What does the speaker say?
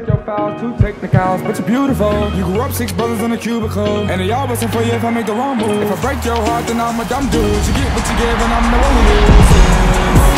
take your files, too technicals, but you're beautiful. You grew up 6 brothers in a cubicle, and they all wasn't for you if I make the wrong move. If I break your heart, then I'm a dumb dude. You get what you give, and I'm the one who loses.